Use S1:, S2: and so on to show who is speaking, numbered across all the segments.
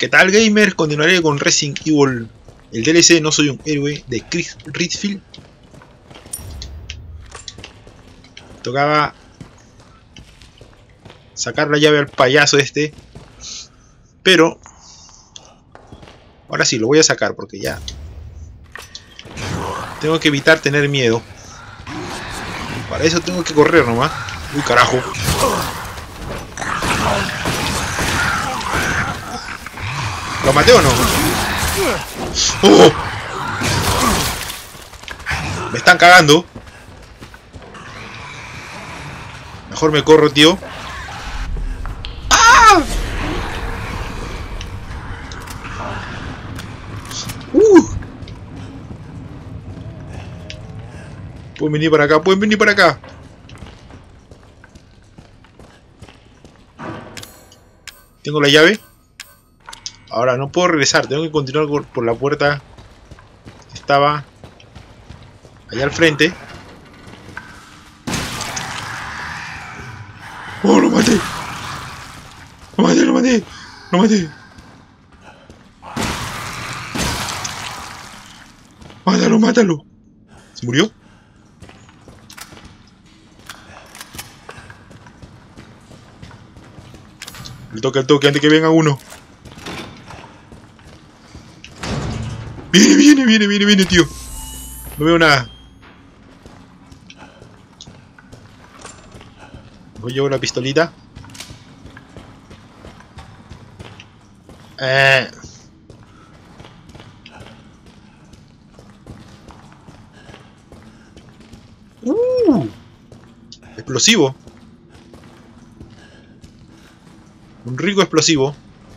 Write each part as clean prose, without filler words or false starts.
S1: ¿Qué tal, gamers? Continuaré con Resident Evil, el DLC No Soy un Héroe de Chris Redfield. Tocaba sacar la llave al payaso este, pero ahora sí lo voy a sacar porque ya tengo que evitar tener miedo. Para eso tengo que correr nomás. Uy, carajo. ¿Lo maté o no? ¡Oh! Me están cagando. Mejor me corro, tío. ¡Ah! Pueden venir para acá, pueden venir para acá. Tengo la llave. Ahora no puedo regresar, tengo que continuar por la puerta que estaba allá al frente. ¡Oh, lo maté! ¡Lo maté, lo maté! ¡Lo maté! ¡Mátalo, mátalo! ¿Se murió? El toque antes que venga uno. Viene, tío. No veo nada. Voy a llevar la pistolita. Explosivo. Un rico explosivo.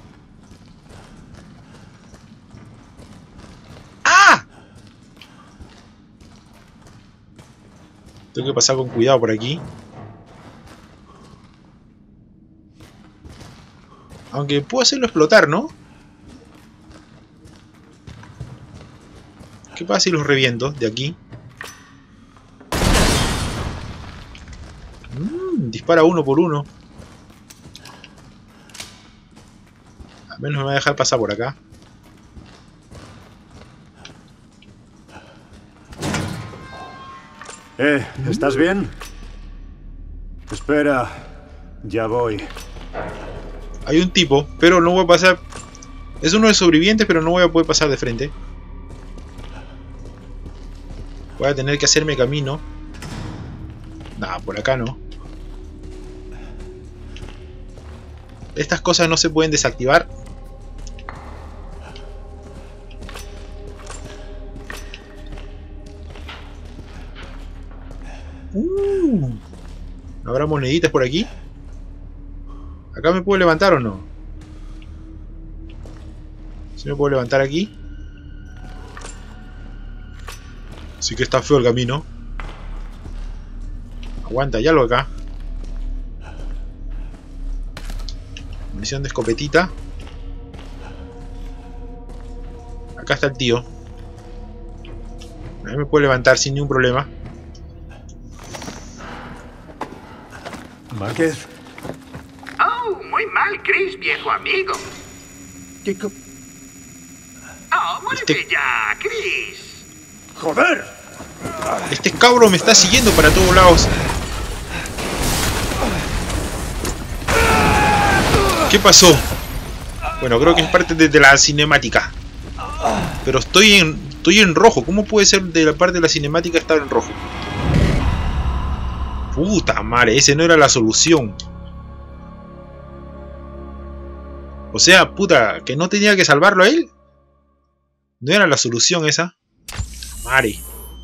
S1: ¡Ah! Tengo que pasar con cuidado por aquí. Aunque puedo hacerlo explotar, ¿no? ¿Qué pasa si los reviento de aquí? Dispara uno por uno. Al menos me va a dejar pasar por acá.
S2: ¿Estás bien? Espera, ya voy.
S1: Hay un tipo, pero no voy a pasar. Es uno de los sobrevivientes, pero no voy a poder pasar de frente. Voy a tener que hacerme camino. Nah, por acá no. Estas cosas no se pueden desactivar. ¿No habrá moneditas por aquí? ¿Acá me puedo levantar o no? ¿Sí me puedo levantar aquí? Sí que está feo el camino. Aguanta, hay algo acá. Munición de escopetita. Acá está el tío. Ahí me puedo levantar sin ningún problema.
S2: ¿Márquez?
S3: Oh, muy mal, Chris, viejo amigo. Oh, muérete ya, Chris.
S2: ¡Joder!
S1: Este cabro me está siguiendo para todos lados. ¿Qué pasó? Bueno, creo que es parte de la cinemática. Pero estoy en rojo. ¿Cómo puede ser de la parte de la cinemática estar en rojo? Puta madre, ese no era la solución. O sea, puta, que no tenía que salvarlo a él. No era la solución esa. Madre.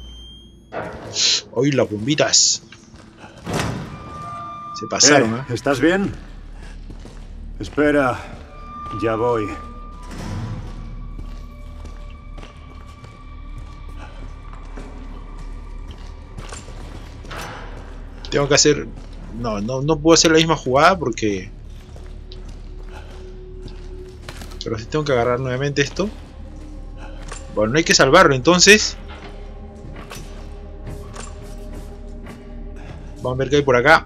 S1: Hoy las bombitas. Se pasaron, ¿eh?
S2: ¿Estás bien? Espera, ya voy.
S1: Tengo que hacer... No puedo hacer la misma jugada porque... Pero sí tengo que agarrar nuevamente esto. Bueno, no hay que salvarlo, entonces... Vamos a ver qué hay por acá.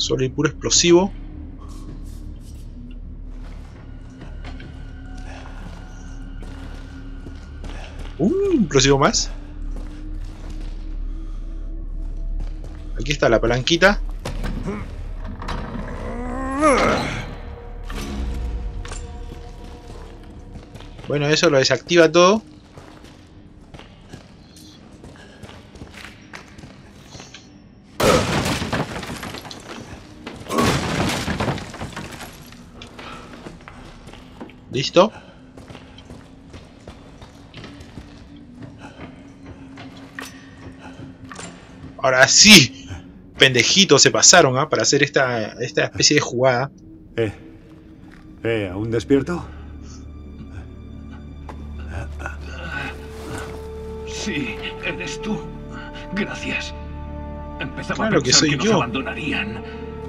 S1: Solo y puro explosivo. Un explosivo más. Aquí está la palanquita. Bueno, eso lo desactiva todo. ¿Listo? Ahora sí. Pendejitos se pasaron, ¿ah? Para hacer esta especie de jugada.
S2: ¿Aún despierto?
S4: Sí, eres tú. Gracias. Empezaba
S1: Claro
S4: a pensar
S1: que soy
S4: nos
S1: yo.
S4: abandonarían.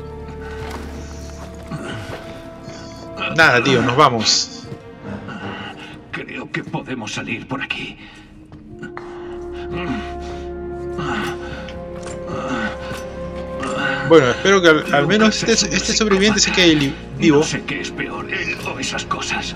S1: Nada, tío, nos vamos.
S4: Creo que podemos salir por aquí.
S1: Bueno, espero que al menos este sobreviviente se quede vivo.
S4: No sé qué es peor, él o esas cosas.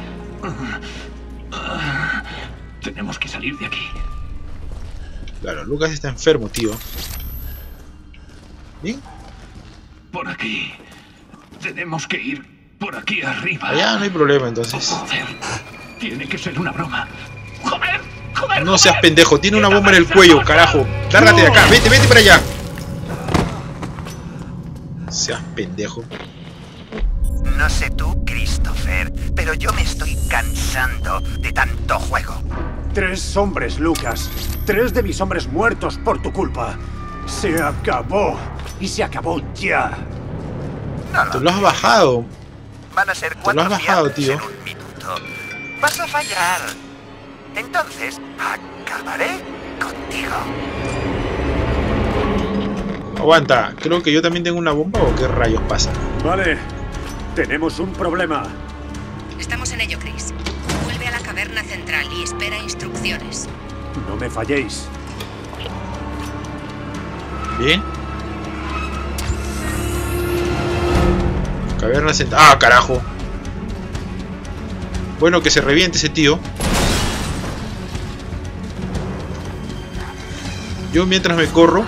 S4: Tenemos que salir de aquí.
S1: Claro, Lucas está enfermo, tío. ¿Bien?
S4: Por aquí. Tenemos que ir por aquí arriba.
S1: Allá no hay problema, entonces.
S4: Joder. Tiene que ser una broma. Joder, joder.
S1: No seas
S4: joder.
S1: pendejo, tiene una bomba en el
S4: ¡Qué
S1: cuello,
S4: cosa!
S1: carajo. Lárgate de acá, vete, vete para allá. Seas pendejo.
S5: No sé tú, Christopher, pero yo me estoy cansando de tanto juego.
S2: 3 hombres, Lucas. 3 de mis hombres muertos por tu culpa. Se acabó. Y se acabó ya.
S5: No
S1: Te lo has bajado.
S5: Van a ser
S1: Te lo
S5: 4
S1: has bajado,
S5: fiables
S1: tío.
S5: en un minuto. Vas a fallar. Entonces, acabaré contigo.
S1: Aguanta, creo que yo también tengo una bomba o qué rayos pasa.
S2: Vale. Tenemos un problema.
S6: Estamos en ello, Chris. Vuelve a la caverna central y espera instrucciones.
S2: No me falléis.
S1: Bien. Caverna central. ¡Ah, carajo! Bueno, que se reviente ese tío. Yo mientras me corro.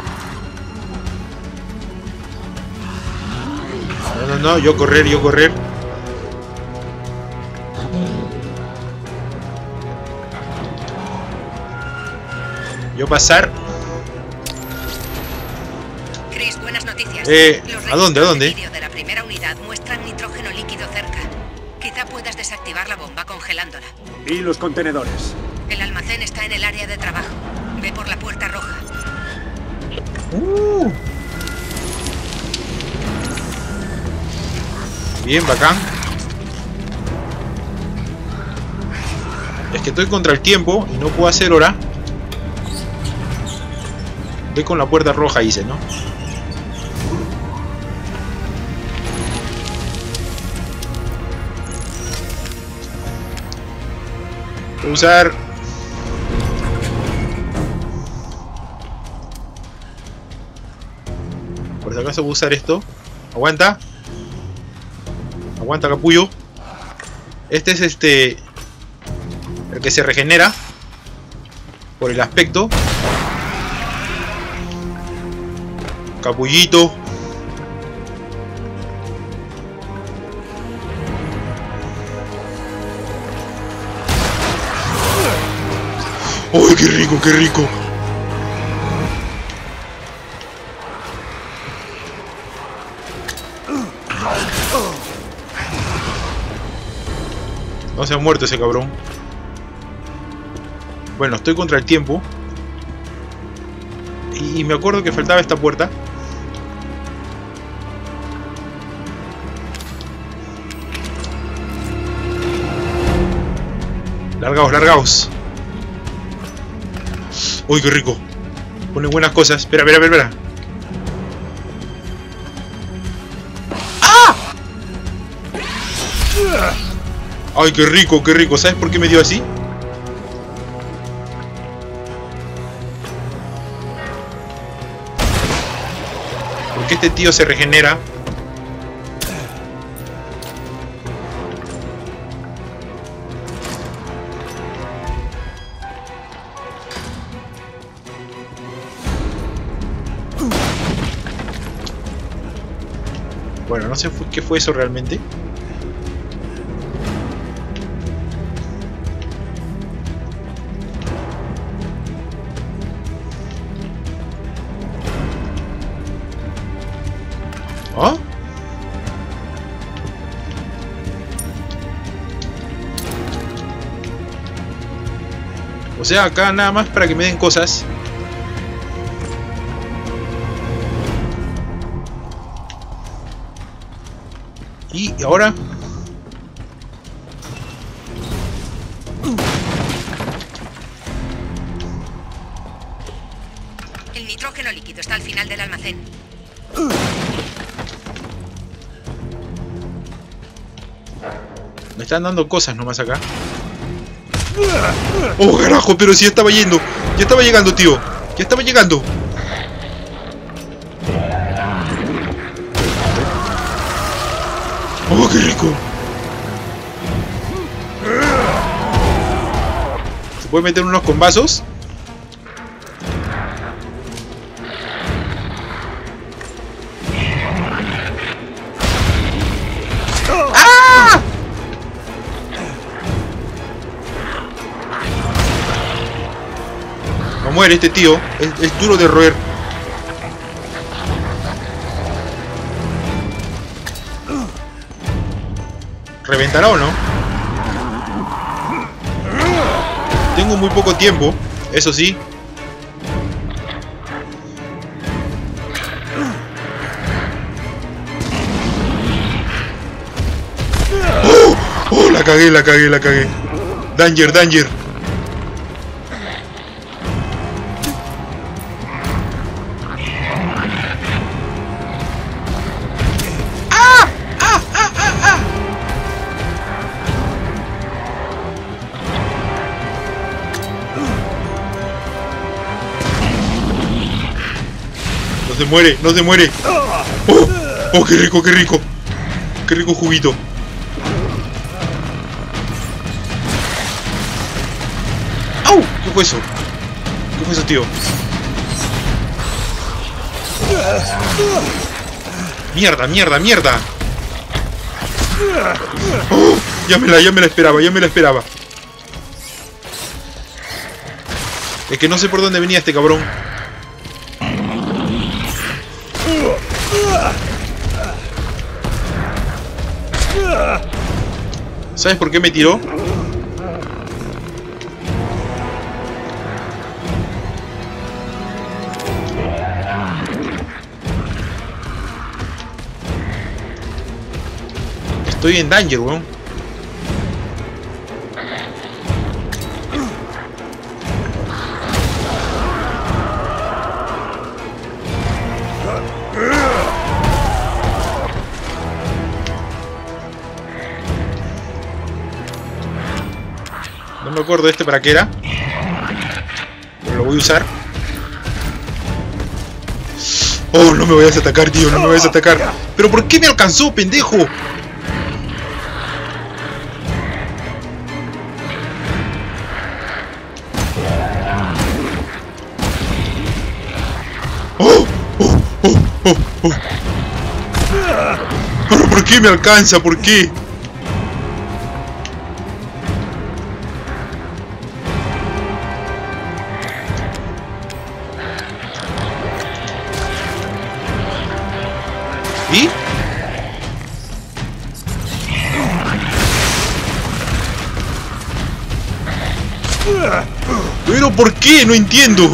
S1: No, yo correr. Yo pasar.
S6: Chris, buenas noticias. Los
S1: ¿a dónde?
S6: registros de vídeo de la primera unidad muestran nitrógeno líquido cerca. Quizá puedas desactivar la bomba congelándola.
S2: ¿Y los contenedores?
S6: El almacén está en el área de trabajo. Ve por la puerta roja.
S1: Bien, bacán. Es que estoy contra el tiempo y no puedo hacer hora. Ve con la puerta roja, dice, ¿no? Voy a usar... Por si acaso voy a usar esto. Aguanta. Aguanta, capullo. Este es el que se regenera. Por el aspecto. Capullito. ¡Uy, qué rico, qué rico! No se ha muerto ese cabrón. Bueno, estoy contra el tiempo. Y me acuerdo que faltaba esta puerta. Largaos, largaos. Uy, qué rico. Pone buenas cosas. Espera, espera, espera. ¡Ah! Ay, qué rico, qué rico. ¿Sabes por qué me dio así? Porque este tío se regenera Bueno, no sé qué fue eso realmente. ¿Oh? O sea, acá nada más para que me den cosas. Y ahora...
S6: El nitrógeno líquido está al final del almacén.
S1: Me están dando cosas nomás acá. ¡Oh, carajo! Pero si ya estaba yendo. Ya estaba llegando, tío. Ya estaba llegando. ¡Oh, qué rico! ¿Se puede meter unos combazos? ¡Ah! No muere este tío. Es duro de roer. ¿Reventará o no? Tengo muy poco tiempo, eso sí. ¡Oh! ¡Oh! La cagué, la cagué, la cagué. Danger, danger. No se muere, no se muere. ¡Oh! ¡Oh, qué rico, qué rico! ¡Qué rico juguito! ¡Au! ¿Qué fue eso? ¿Qué fue eso, tío? ¡Mierda, mierda, mierda! ¡Oh! Ya me la esperaba, ya me la esperaba. Es que no sé por dónde venía este cabrón. ¿Sabes por qué me tiró? Estoy en danger, weón. No me acuerdo de este para qué era, pero lo voy a usar. Oh, no me vayas a atacar, tío, no me vayas a atacar. ¿Pero por qué me alcanzó, pendejo? ¡Oh! ¡Oh! ¡Oh! ¡Oh! ¡Oh! ¿Pero por qué me alcanza? ¿Por qué? ¿Y? ¿Pero por qué? No entiendo.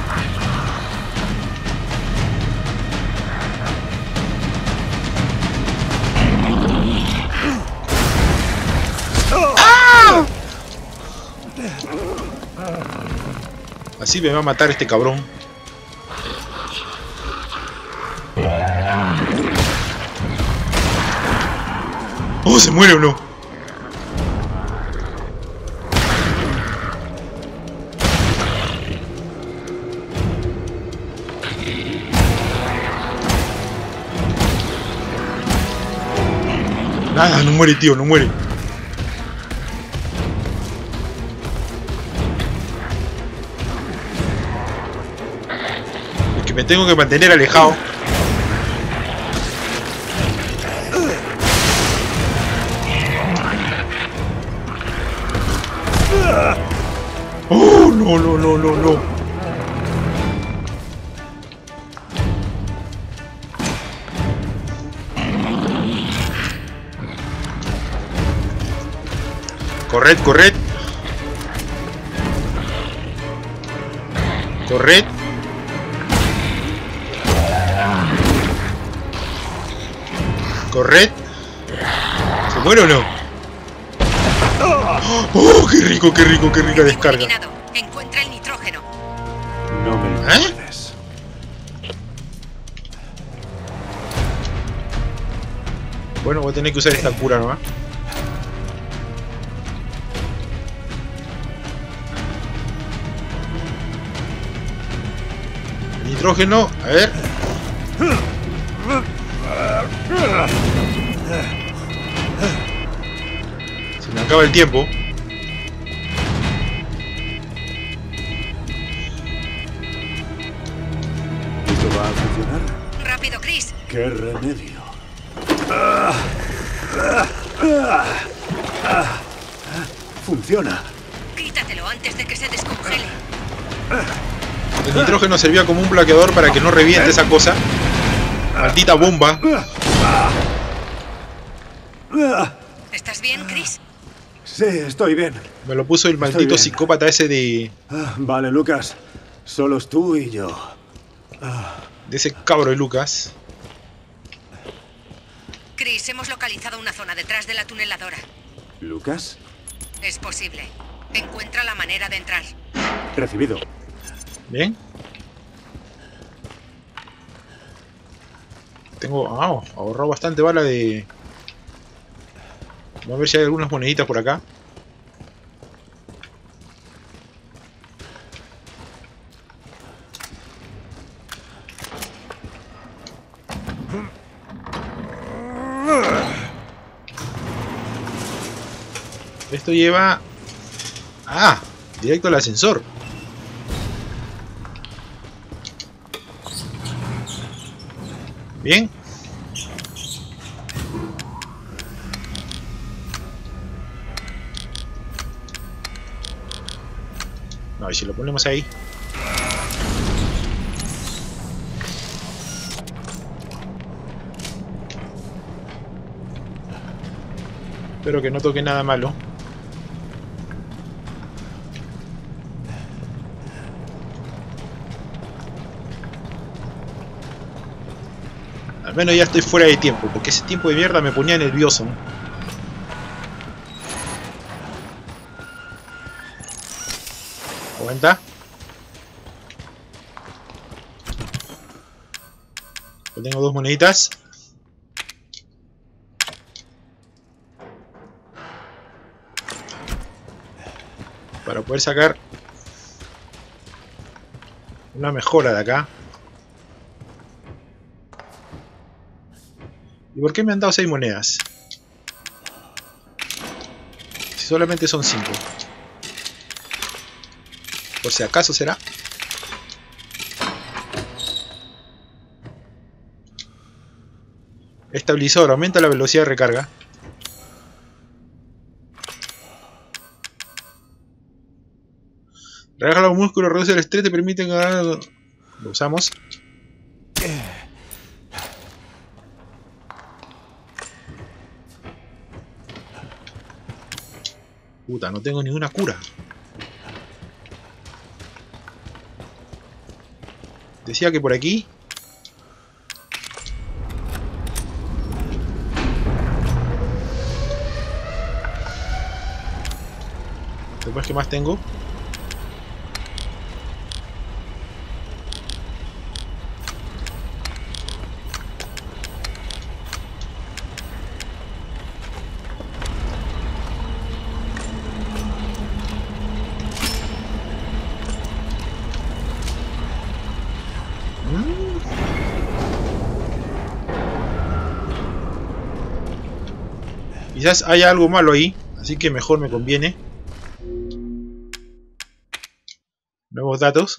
S1: ¡Ah! Así me va a matar este cabrón. Oh, ¿se muere o no? Nada, no muere, tío, no muere. Es que me tengo que mantener alejado. ¡Oh, no, no, no, no, no! Corred, corred. Corred. Corred. ¿Se muere o no? ¡Oh, qué rico, qué rico, qué rica descarga!
S6: Eliminado. Encuentra el nitrógeno.
S2: No me lo recuerdes.
S1: Bueno, voy a tener que usar esta cura nomás. El nitrógeno, a ver. Se me acaba el tiempo.
S2: ¿Esto va a funcionar?
S6: Rápido, Chris.
S2: ¡Qué remedio! ¡Funciona!
S6: Quítatelo antes de que se descongele.
S1: El nitrógeno servía como un bloqueador para que no reviente esa cosa. Maldita bomba.
S6: ¿Estás bien, Chris?
S2: Sí, estoy bien.
S1: Me lo puso el maldito
S2: bien.
S1: psicópata ese de
S2: Vale, Lucas. Solos tú y yo.
S1: ese cabro de Lucas.
S6: Chris, hemos localizado una zona detrás de la tuneladora.
S2: ¿Lucas?
S6: Es posible. Encuentra la manera de entrar.
S2: Recibido.
S1: Bien. Tengo... ahorrado bastante bala de... Vamos a ver si hay algunas moneditas por acá. Esto lleva... directo al ascensor. Bien. A ver si lo ponemos ahí. Espero que no toque nada malo. Al menos ya estoy fuera de tiempo, porque ese tiempo de mierda me ponía nervioso. Aguanta. Yo tengo 2 moneditas. Para poder sacar una mejora de acá. ¿Y por qué me han dado 6 monedas? Si solamente son 5. Por si acaso será. Estabilizador, aumenta la velocidad de recarga. Relaja los músculos, reduce el estrés, te permite ganar... Lo usamos. Puta, no tengo ninguna cura. Decía que por aquí... Después, ¿qué más tengo? Quizás haya algo malo ahí, así que mejor me conviene. Nuevos datos.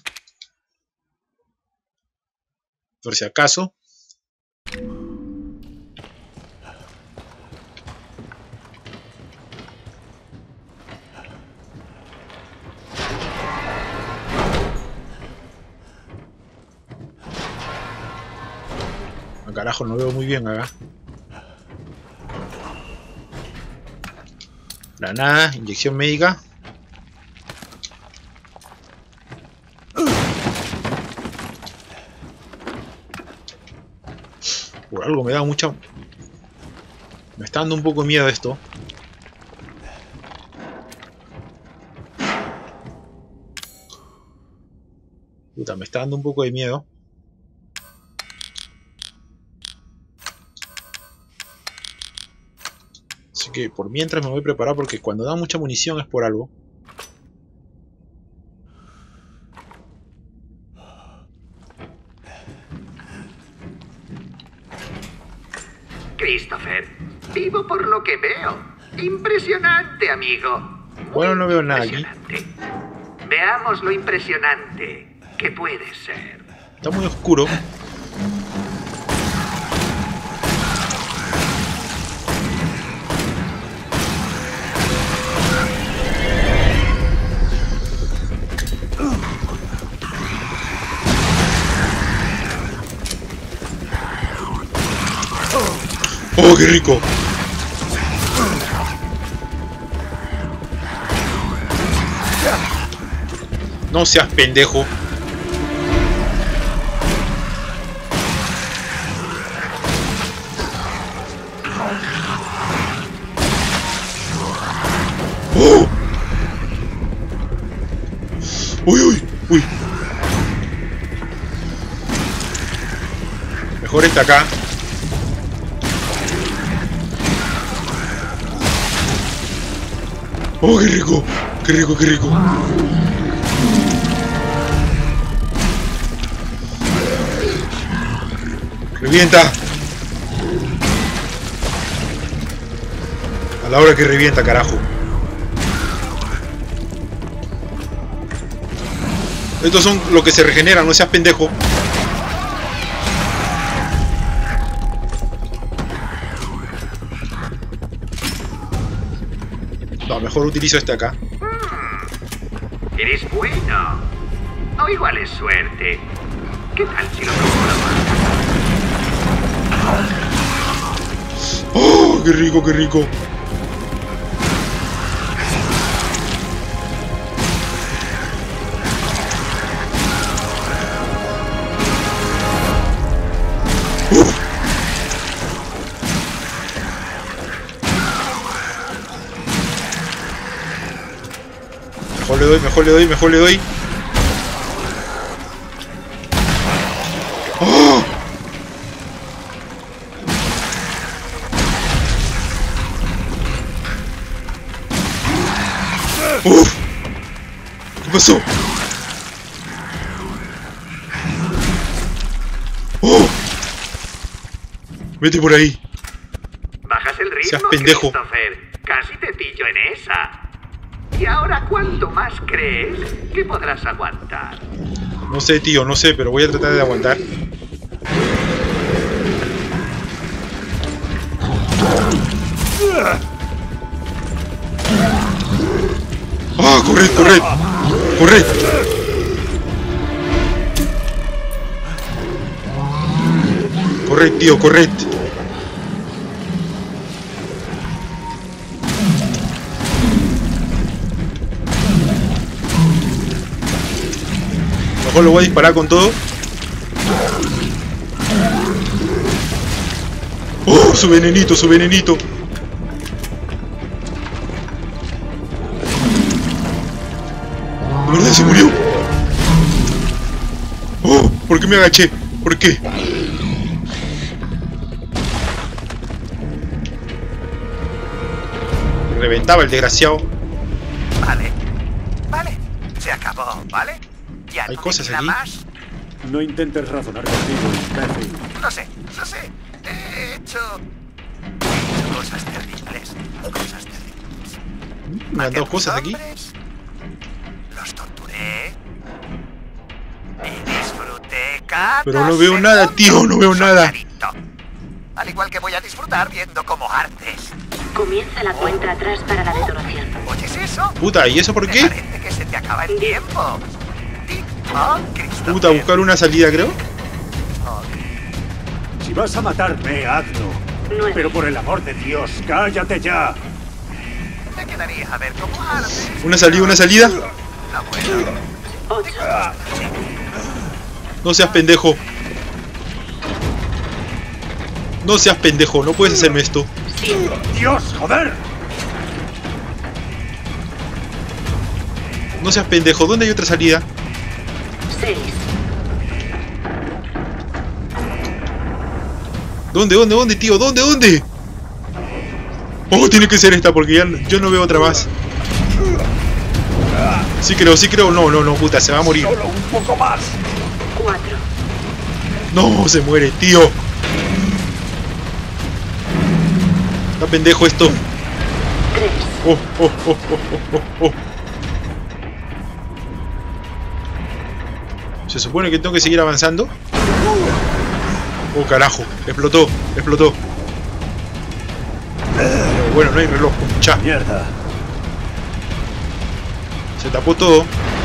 S1: Por si acaso. carajo, no veo muy bien acá. Granada, inyección médica. Por algo me da mucha... Me está dando un poco de miedo esto. Puta, me está dando un poco de miedo. Así que por mientras me voy a preparar porque cuando da mucha munición es por algo.
S3: Christopher, vivo por lo que veo. Impresionante, amigo.
S1: Bueno, no veo nada aquí.
S3: Impresionante. Veamos lo impresionante que puede ser.
S1: Está muy oscuro. ¡Oh, qué rico! No seas pendejo. ¡Oh! ¡Uy, uy, uy! Mejor está acá. ¡Oh, qué rico! ¡Qué rico, qué rico! ¡Revienta! A la hora que revienta, carajo. Estos son los que se regeneran, no seas pendejo. No, mejor utilizo este acá.
S3: Eres bueno. O igual es suerte. ¿Qué tal si lo probamos?
S1: ¡Oh, qué rico, qué rico! Mejor le doy, mejor le doy, mejor le doy. ¡Oh! ¡Uf! ¿Qué pasó? ¡Oh! Vete por ahí.
S3: Bajas el ritmo,
S1: Seas pendejo.
S3: Christopher. Casi te pillo en esa. ¿Y ahora cuánto más crees que podrás aguantar?
S1: No sé, tío, no sé, pero voy a tratar de aguantar. ¡Ah, corred, corred! ¡Corred! Corred, tío, corred. Mejor lo voy a disparar con todo. ¡Oh, su venenito, su venenito! De verdad se murió. ¡Oh! ¿Por qué me agaché? ¿Por qué? Reventaba el desgraciado.
S5: Vale, vale, se acabó, ¿vale? Ya
S1: Hay
S5: no
S1: cosas
S5: me queda
S1: aquí.
S5: más.
S2: No intentes razonar contigo, imbécil.
S5: Lo sé, lo sé. He hecho cosas terribles, cosas terribles.
S1: Me han
S5: Maté a
S1: dado cosas
S5: mis
S1: aquí.
S5: hombres, los torturé y disfruté cada
S1: Pero no veo nada,
S5: segundo,
S1: tío, no veo nada.
S5: soldadito. Al igual que voy a disfrutar viendo cómo ardes.
S6: Comienza la cuenta atrás para la detonación.
S5: ¿Oyes eso?
S1: Puta, ¿y eso por
S5: Me
S1: qué?
S5: parece que se te acaba el tiempo. Tic-toc, Christopher.
S1: Puta, buscar una salida, creo.
S5: Tic-toc.
S2: Si vas a matarme, hazlo. Pero por el amor de Dios, cállate ya.
S5: Me quedaría a ver cómo arde.
S1: Una salida, una salida.
S5: Ah, bueno.
S1: No seas pendejo. No seas pendejo, no puedes hacerme esto.
S2: ¡Dios, joder!
S1: No seas pendejo, ¿dónde hay otra salida?
S7: 6.
S1: ¿Dónde, tío? ¿Dónde? Oh, tiene que ser esta porque ya yo no veo otra más. Sí creo. No, puta, se va a morir.
S2: Solo un poco más.
S7: 4.
S1: No, se muere, tío. Está pendejo esto.
S7: 3.
S1: Oh. Se supone que tengo que seguir avanzando. Oh, carajo. Explotó. Bueno, no hay reloj. Cha.
S2: Mierda.
S1: Se tapó todo.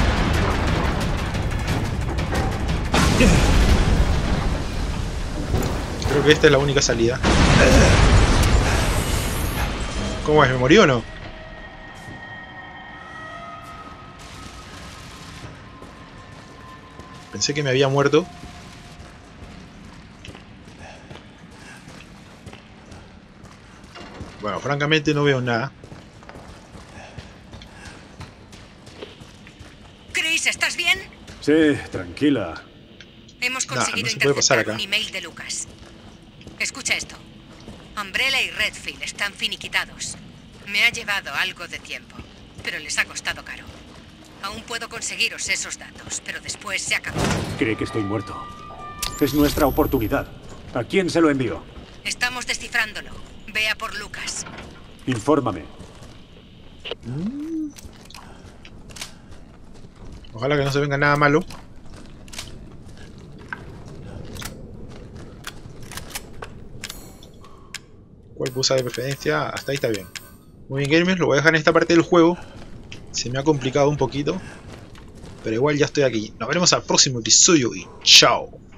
S1: Creo que esta es la única salida. ¿Cómo es? ¿Me morí o no? Pensé que me había muerto. Bueno, francamente no veo nada.
S6: Chris, ¿estás bien?
S2: Sí, tranquila.
S6: Hemos conseguido
S1: no se puede pasar
S6: interceptar
S1: acá.
S6: un email de Lucas. Escucha esto. Umbrella y Redfield están finiquitados. Me ha llevado algo de tiempo, pero les ha costado caro. Aún puedo conseguiros esos datos, pero después se acabó.
S2: Cree que estoy muerto. Es nuestra oportunidad. ¿A quién se lo envío?
S6: Estamos descifrándolo. Ve a por Lucas.
S2: Infórmame.
S1: Ojalá que no se venga nada malo. ¿Cuál pulsa de preferencia? Hasta ahí está bien. Muy bien, gamers, lo voy a dejar en esta parte del juego. Se me ha complicado un poquito, pero igual ya estoy aquí. Nos veremos al próximo episodio y chao.